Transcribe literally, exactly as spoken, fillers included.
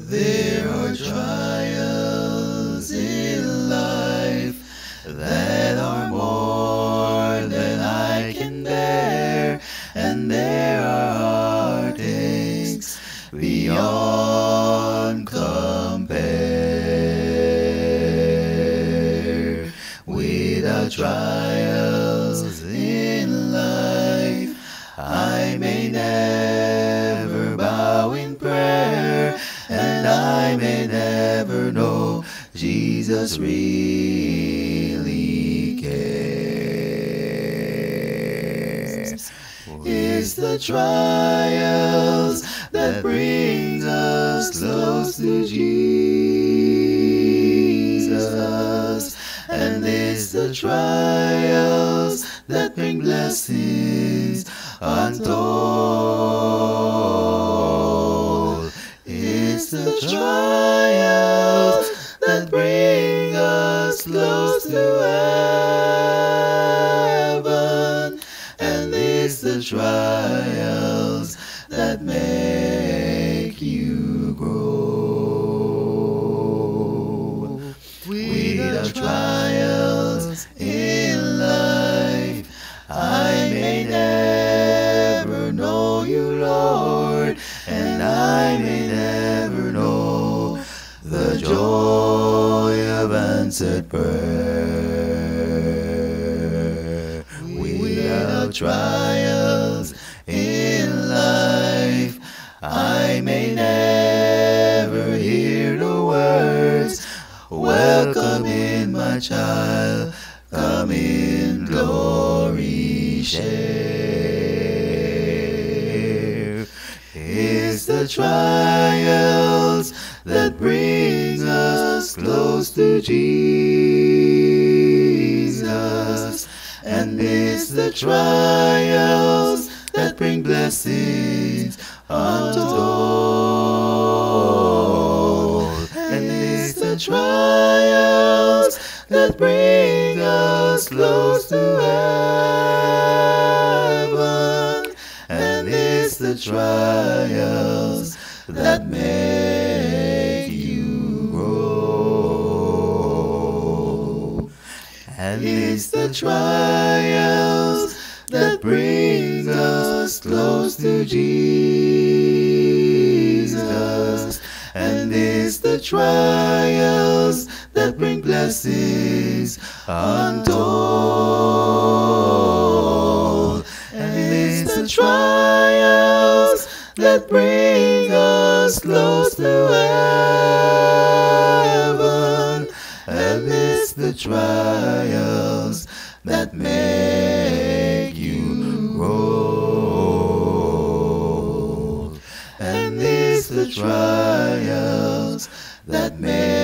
There are trials in life that are more than I can bear, and there are heartaches beyond compare. Without trials in life, I may never bow in prayer, and I may never know Jesus really cares. It's the trials that brings us close to Jesus, and it's the trials that bring blessings untold. It's the trials that bring us close to heaven, and it's the trials that make you grow. Without trials in life, I may never know you, Lord, and I may never know the joy of answered prayer. Without trials in life, I may never hear the words, "Welcome in, my child, come in glory share." It's the trials that brings us close to Jesus, and it's the trials that bring blessings untold, and it's the trials that bring us close to heaven, and it's the trials that make you grow. And it's the trials that brings us close to Jesus, and it's the trials that bring blessings untold, and it's the trials that bring us close to heaven, and it's the trials that make you grow, and it's the trials that make